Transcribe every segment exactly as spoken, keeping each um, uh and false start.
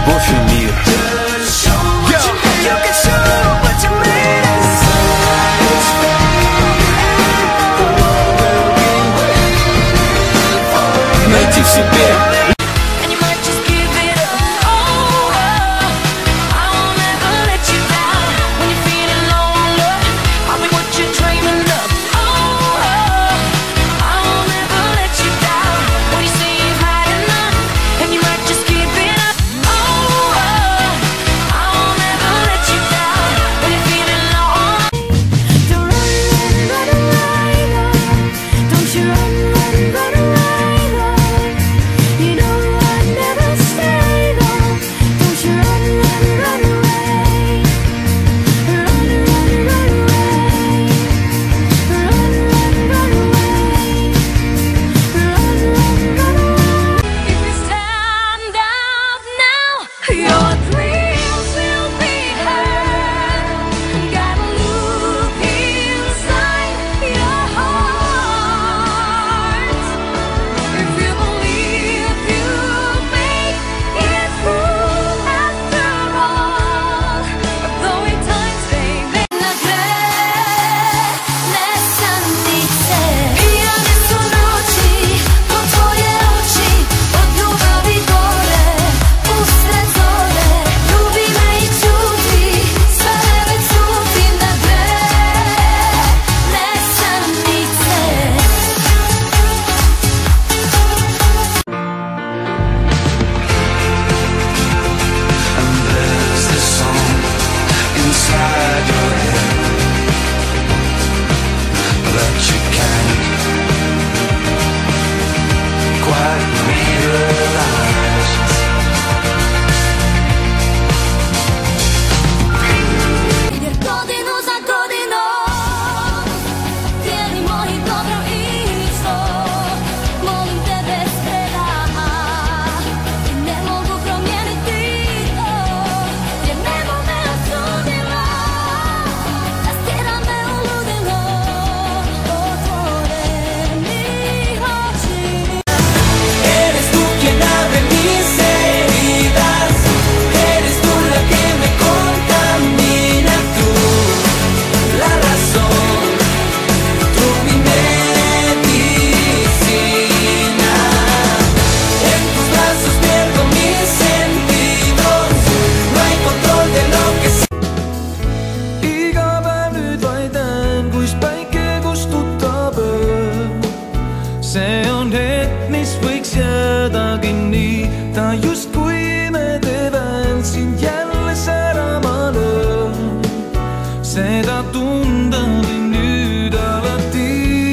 любовь и мир. Найти в себе. see on hetk, mis võiks jääda kinni, ta justkui imedeväel sind jälle särama lööb. Seda tunda võin nüüd alati.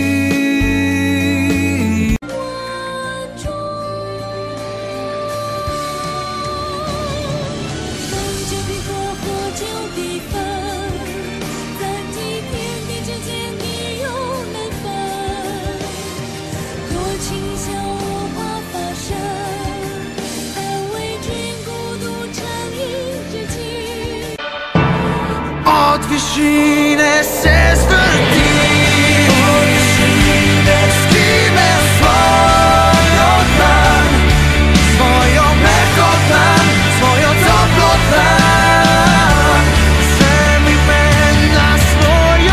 Odwyższinę sestry Odwyższinę skimę swoją plan Swoją meko plan Swoją toplo plan Zemíme na svoju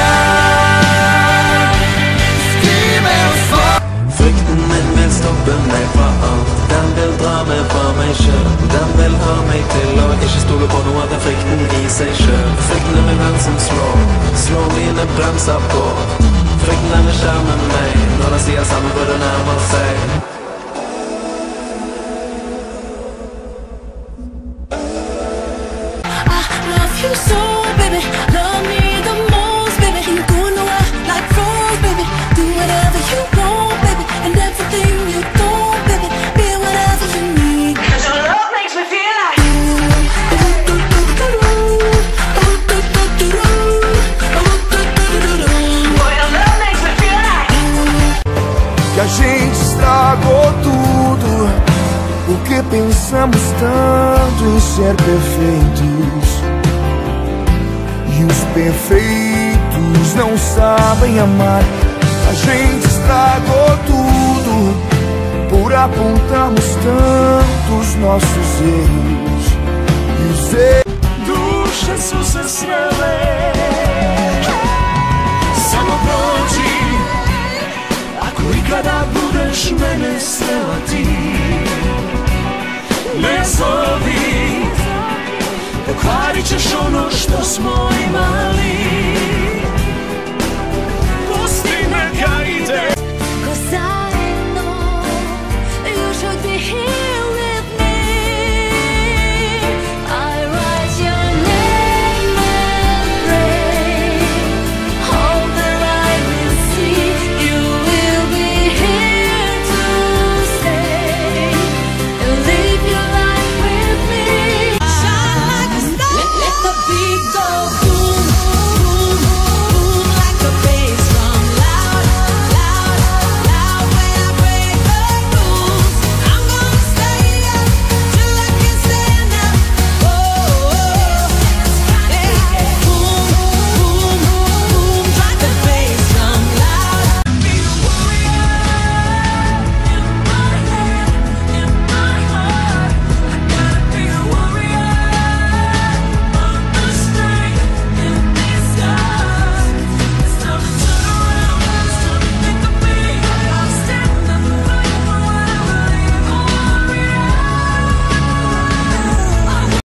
stran Skimę svoją Frykten den vil stoppe meg fra alt. Den vil dra meg fra meg selv. Den vil ha meg til å ikke stole på noe av den frykten i seg selv. Frykten er min venn som slår, slår mine bremser på. Frykten den vil skjerme meg når den sier sammenbruddet nærmer seg. I love you so, baby. Love me the most, baby. You go nowhere like froze, baby. Do whatever you want, baby. And everything you don't, baby. Be whatever you need. 'Cause your love makes me feel like boy, your love makes me feel like que a gente estragou tudo. O que pensamos tanto em ser perfeitos. E os perfeitos não sabem amar. A gente estragou tudo por por apontarmos tantos nossos erros. E os erros Duše su se svele